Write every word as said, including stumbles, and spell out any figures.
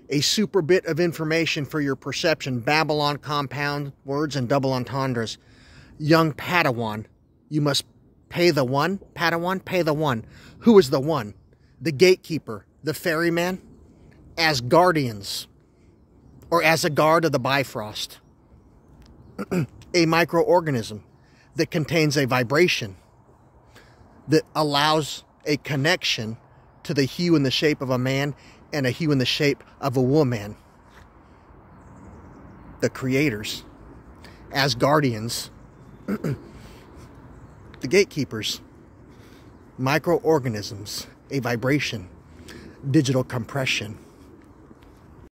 a super bit of information for your perception, Babylon compound words and double entendres. Young Padawan, you must pay the one. Padawan, pay the one. Who is the one? The gatekeeper, the ferryman, as guardians, or as a guard of the Bifrost. A microorganism that contains a vibration that allows a connection to the hue and the shape of a man and a hue and the shape of a woman. The creators, as guardians, the gatekeepers, microorganisms, a vibration, digital compression.